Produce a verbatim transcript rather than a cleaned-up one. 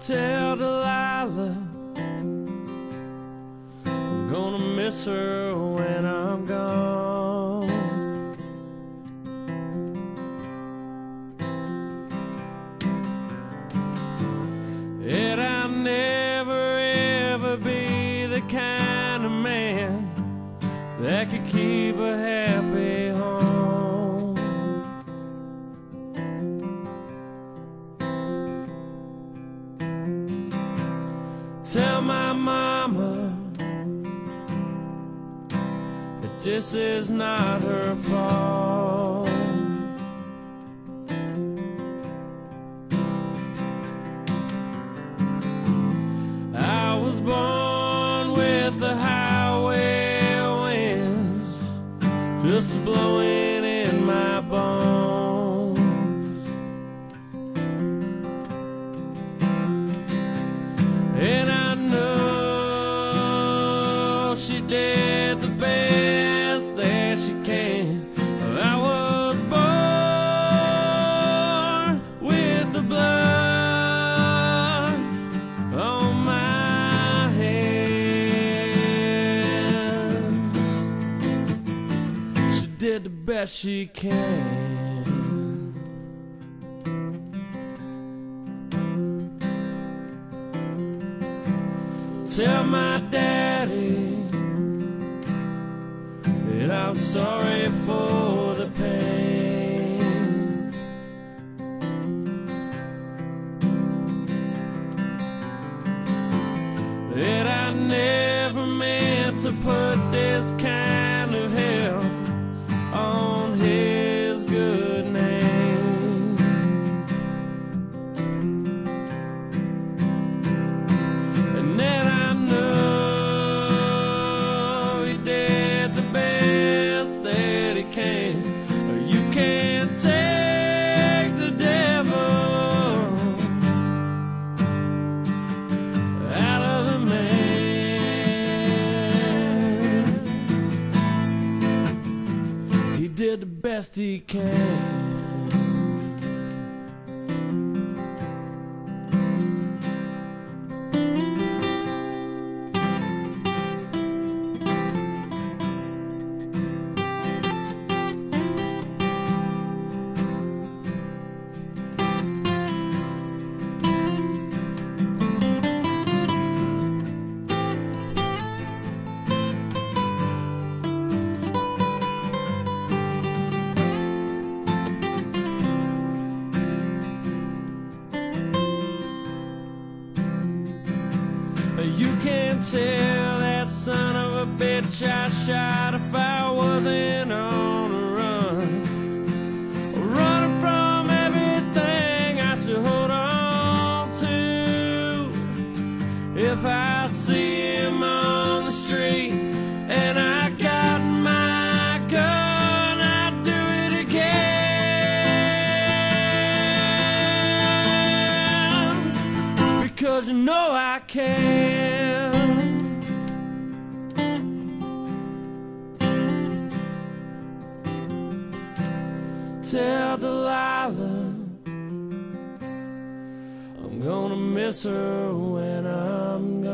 Tell Delilah I'm gonna miss her when I'm gone. And I'll never ever be the kind of man that could keep a happy home. Tell my mama that this is not her fault. I was born with the highway winds just blowing in my bones. And I know she did the best that she can. I was born with the blood on my hands. She did the best she can. Tell my daddy that I'm sorry for the pain. That I never meant to put this kind of hell on his good name. And that I know he did the best that he can. You can't take the devil out of the man. He did the best he can. You can't tell that son of a bitch I shot if I wasn't on a run, running from everything I should hold on to. If I see him on the street and I got my gun, I'd do it again, because you know I can. Tell Delilah I'm gonna miss her when I'm gone.